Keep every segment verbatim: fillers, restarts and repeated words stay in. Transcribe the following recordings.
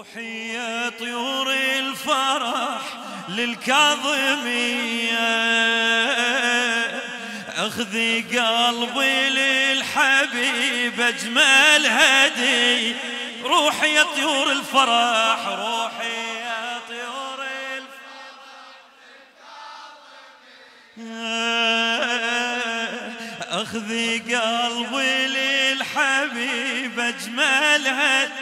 روحي يا طيور الفرح للكاظمية، اخذي قلبي للحبيب اجمل هدي. روحي يا طيور الفرح، روحي يا طيور الفرح، اخذي قلبي للحبيب اجمل هدي.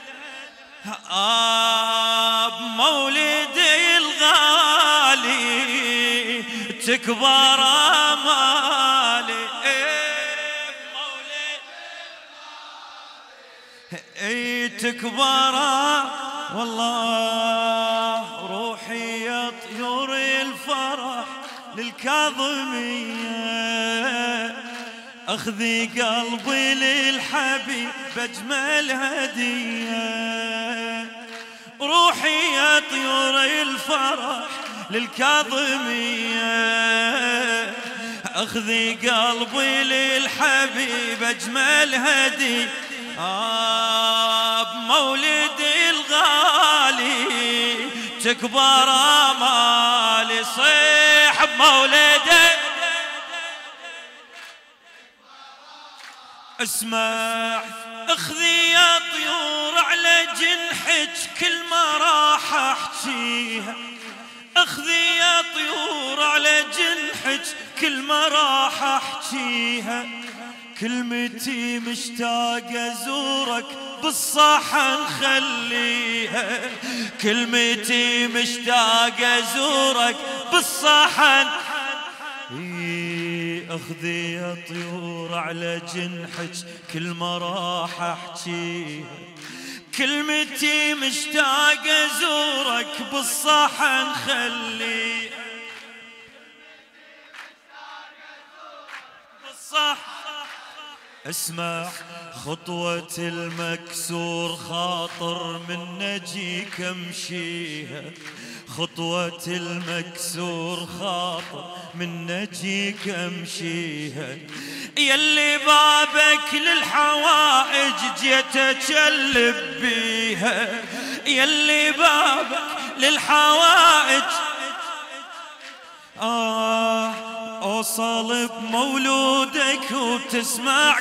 آب مولدي الغالي تكبر امالي، اي تكبر والله. روحي يا طيور الفرح للكاظمية، اخذي قلبي للحبيب باجمل هديه. روحي يا طيور الفرح للكاظمية، اخذي قلبي للحبيب اجمل هدي. آب مولدي الغالي تكبر امالي، صيح بمولدي. اسمع اخذي يا طيور على جنحك كل ما راح احكيها، اخذي يا طيور على جنحك كل ما راح احكيها. كلمتي مشتاقة ازورك بالصحن خليها، كلمتي مشتاقة ازورك بالصحن. اخذي يا طيور على جنحك كل ما راح احكيها، كلمتي مشتاقة ازورك بالصحن خليها. بالصحن اسمع خطوة المكسور خاطر من نجيك امشيها، خطوة المكسور خاطر من نجيك امشيها. يلي بابك للحوائج جيت اجلب بيها، يلي بابك للحوائج آه اوصل بمولودك وتسمع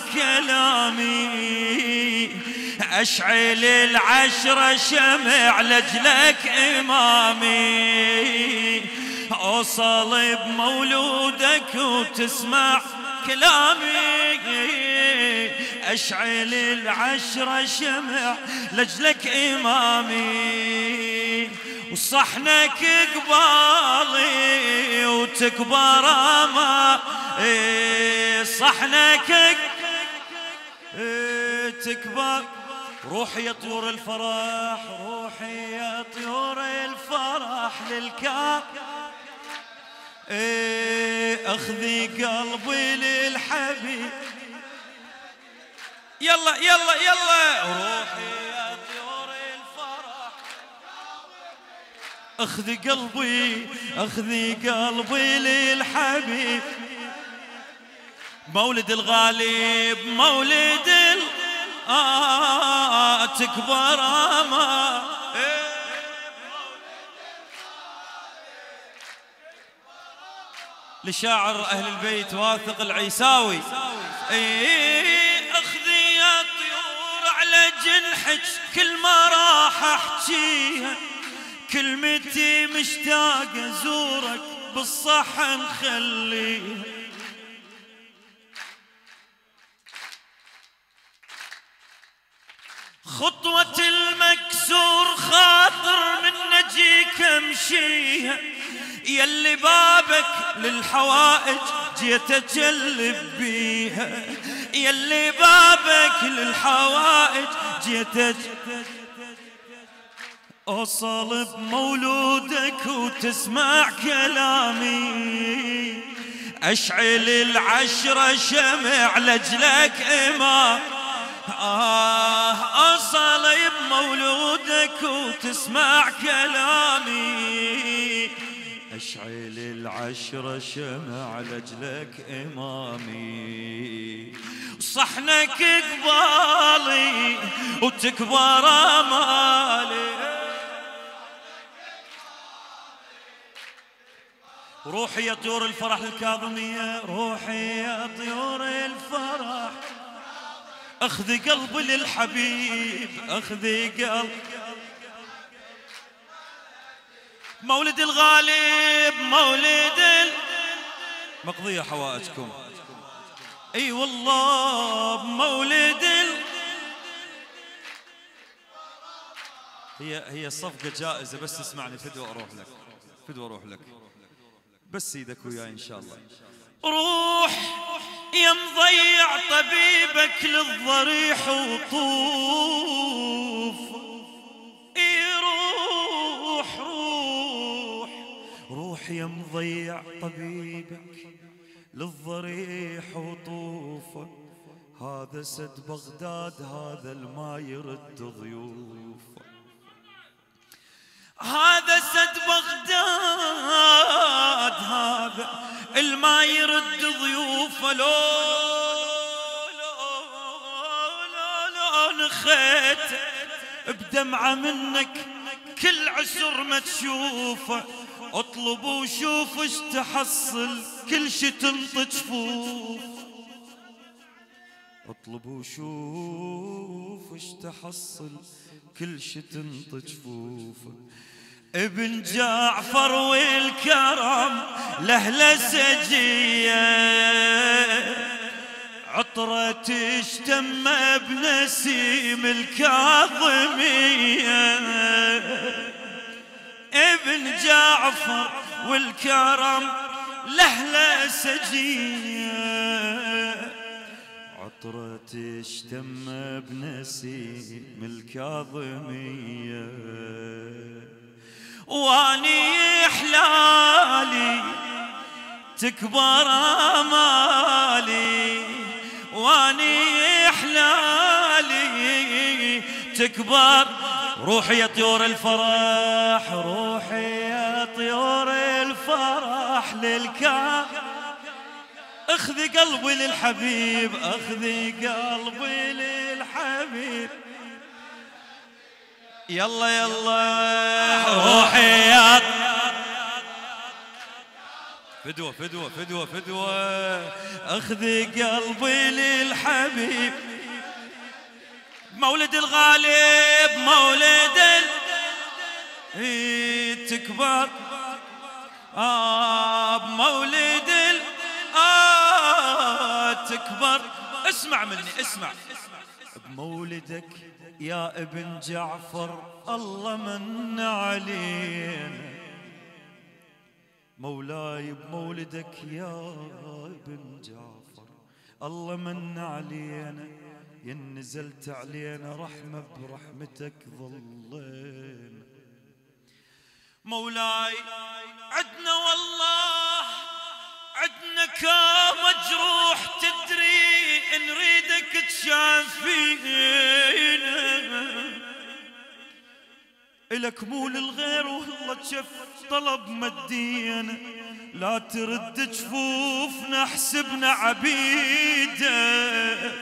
كلامي. اشعل العشرة شمع لاجلك امامي، اوصل بمولودك وتسمع كلامي. اشعل العشرة شمع لاجلك امامي، وصحنك قبالي وتكبر اما. صحنك تكبر. روحي يا طيور الفرح، روحي يا طيور الفرح للكا. اخذي قلبي للحبيب. يلا يلا يلا. روحي يا طيور الفرح، اخذي قلبي اخذي قلبي للحبيب. مولد الغالي مولد ال... آه تكبر اما. لشاعر اهل البيت واثق العيساوي. اخذي يا طيور على جنحك كل ما راح احكيها، كلمتي مشتاقة ازورك بالصحن خليها. خطوة المكسور خاطر من نجيك امشيها، يلي بابك للحوائج جيت اجلب بيها، يلي بابك للحوائج جيت اجلب. اوصل بمولودك وتسمع كلامي، اشعل العشرة شمع لاجلك امام. آه أوصل بمولودك وتسمع كلامي، أشعل العشرة شمع لأجلك إمامي. صحنك قبالي وتكبر أمالي. روحي يا طيور الفرح الكاظمية، روحي يا طيور الفرح، اخذي قلبي للحبيب، اخذي قلب مولد الغالب، مولد ال... مقضية حوائجكم. اي والله بمولد ال... هي هي الصفقة جائزة، بس اسمعني فدوة اروح لك، فدوة اروح لك، بس ايدك وياي ان شاء الله. روح يا مضيع طبيبك للضريح وطوف، اي روح روح روح يا مضيع طبيبك للضريح وطوف، هذا سد بغداد هذا الما يرد ضيوف، هذا سد بغداد هذا الما يرد ضيوفه، لو لو لو لو نخيت بدمعة منك كل عسر ما تشوفه، اطلب وشوف اش تحصل كل شي تنطي جفوف، اطلب وشوف اش تحصل كل شي تنطي جفوفه. ابن جعفر والكرم لهله سجيه، عطرة تشتم بنسيم الكاظميه، ابن جعفر والكرم لهله سجيه، عطرة تشتم بنسيم الكاظميه، واني حلالي تكبر امالي، واني حلالي تكبر. روحي يا طيور الفرح، روحي يا طيور الفرح للكا، اخذي قلبي للحبيب، اخذي قلبي للحبيب. يلا يلا روحي يا فدوة فدوة فدوة فدوة، اخذي قلبي للحبيب، مولد الغالب مولد ال... تكبر آه بمولد ال... آه تكبر. اسمع مني اسمع، بمولدك يا ابن جعفر الله من علينا، مولاي بمولدك يا ابن جعفر الله من علينا، ين نزلت علينا رحمة برحمتك ظلينا، مولاي عدنا والله عدنا كمجروح تدري نريدك تشافينا، إلك مو للغير والله تشف طلب مدينا، لا ترد جفوفنا حسبنا عبيدك،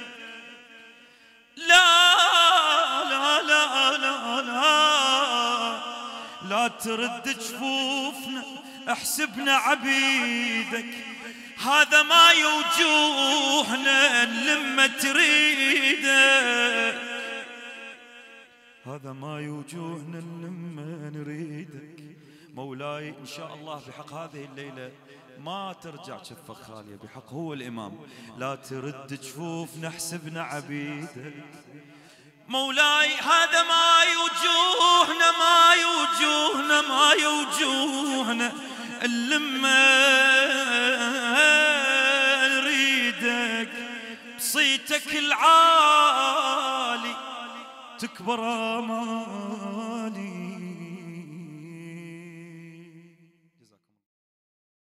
لا لا لا لا لا لا ترد جفوفنا احسبنا عبيدك، هذا ما يوجوهنا لما تريدك، هذا ما يوجوهنا لما نريدك، مولاي ان شاء الله بحق هذه الليله ما ترجع شفك خاليه، بحق هو الامام، لا ترد جفوفنا احسبنا عبيدك، مولاي هذا ما يوجوهنا ما يوجوهنا ما يوجوهنا لما نريدك، بصيتك العالي تكبر امالي،